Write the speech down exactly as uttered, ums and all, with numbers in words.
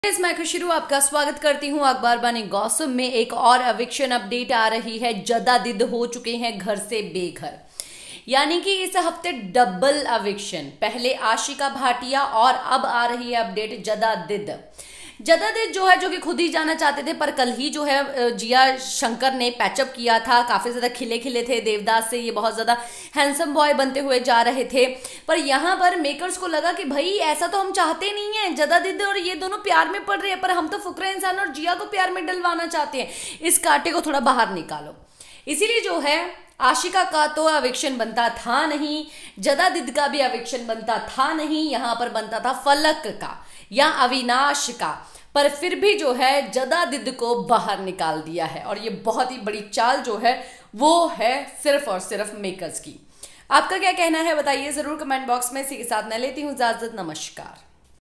इस मैं खुशरू आपका स्वागत करती हूं। अखबार बानी गॉसिप में एक और एविक्शन अपडेट आ रही है। जदादिद हो चुके हैं घर से बेघर, यानी कि इस हफ्ते डबल एविक्शन। पहले आशिका भाटिया और अब आ रही है अपडेट जदादिद। जदादिद जो है जो कि खुद ही जाना चाहते थे, पर कल ही जो है जिया शंकर ने पैचअप किया था। काफी ज्यादा खिले खिले थे देवदास से, ये बहुत ज्यादा हैंडसम बॉय बनते हुए जा रहे थे। पर यहाँ पर मेकर्स को लगा कि भाई ऐसा तो हम चाहते नहीं है, जदादिद और ये दोनों प्यार में पड़ रहे हैं, पर हम तो फुकरा इंसान और जिया को प्यार में डलवाना चाहते हैं। इस कांटे को थोड़ा बाहर निकालो। इसीलिए जो है आशिका का तो एविक्शन बनता था नहीं, जदादिद का भी एविक्शन बनता था नहीं, यहां पर बनता था फलक का या अविनाश का। पर फिर भी जो है जदादिद को बाहर निकाल दिया है, और ये बहुत ही बड़ी चाल जो है वो है सिर्फ और सिर्फ मेकर्स की। आपका क्या कहना है बताइए जरूर कमेंट बॉक्स में। इसी के साथ मैं लेती हूं इजाजत। नमस्कार।